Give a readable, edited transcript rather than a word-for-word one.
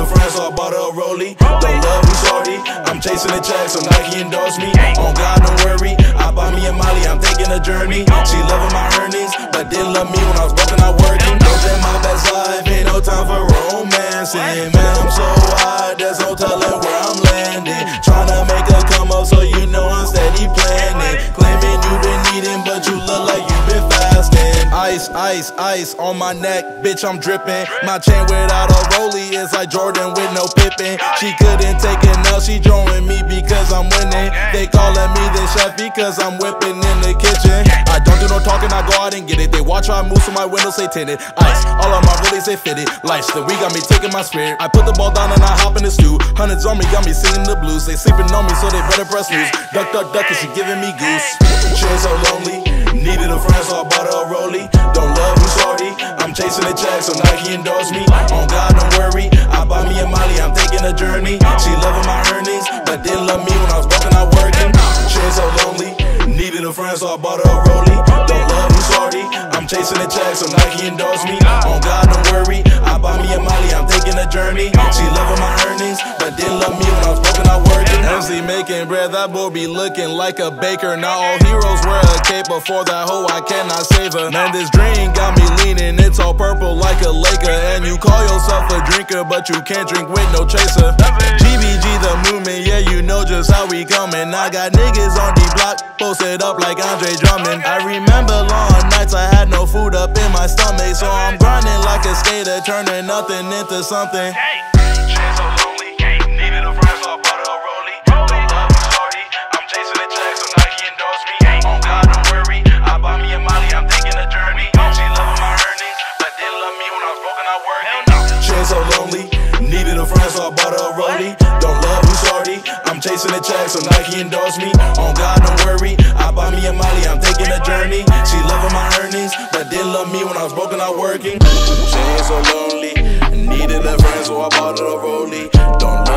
a friend, so I bought her a rollie. Don't love me, shorty, I'm chasing a check, so Nike endorse me. On God, don't worry, I buy me a Molly, I'm taking a journey. She loving my earnings, but didn't love me when I was broken, I working. Living my best life, ain't no time for romancing. Man, I'm so high, there's no telling where I'm landing. Tryna make a come up, so you know I'm steady planning. Claiming you been eating, but you look like you been fasting. Ice, ice, ice on my neck, bitch, I'm dripping. My chain without a rollie is like Jordan with no Pippen. She couldn't take it now, she joining me because I'm winning. They calling me the chef because I'm whipping in the kitchen. I don't do no talking, I go out and get it. They watch how I move, so my windows say tinted. Ice, all of my rollies they fitted. Lights, the week got me taking my spirit. I put the ball down and I hop in the stew. Hundreds on me, got me singing the blues. They sleeping on me, so they better press loose. Duck, duck, duck, cause she giving me goose. Chain so lonely, needed a friend, so I bought her a rollie. Don't love me, shorty, I'm chasing a check, so Nike endorse me. On God, don't worry, I buy me a Molly, I'm taking a journey. She loving my earnings, but didn't love me when I was broken, I working. Chain so lonely, needed a friend, so I bought her a rollie. Don't love me, shorty, I'm chasing a check, so Nike endorse me. On God, don't worry, I buy me a Molly, I'm taking a journey. She loving my earnings, but didn't love me when I was broken, I working. MC making bread, that boy be looking like a baker. Now all heroes wear a cape, before that hoe I cannot save her. Man, this drink got me leaning, it's all purple like a Laker. And you call yourself a drinker, but you can't drink with no chaser. GBG the movement, yeah, you know just how we coming. I got niggas on the block, posted up like Andre Drummond. I remember long nights I had no food up in my stomach, so I'm grinding like a skater, turning nothing into something. Chain so lonely, needed a friend, so I bought her a rollie. Don't love me, shorty, I'm chasing a check, so Nike endorse me. On God, don't worry, I buy me a Molly, I'm taking a journey. She loving my earnings, but didn't love me when I was broken, I working. Chain so lonely, needed a friend, so I bought her a rollie. Don't love me, shorty, I'm chasing a check, so Nike endorse me. On God, don't worry, I buy me a Molly, I'm taking a journey. She loving my earnings, but didn't love me when I was broken, I working. Chain so lonely, needed a friend, so I bought her a rollie. Don't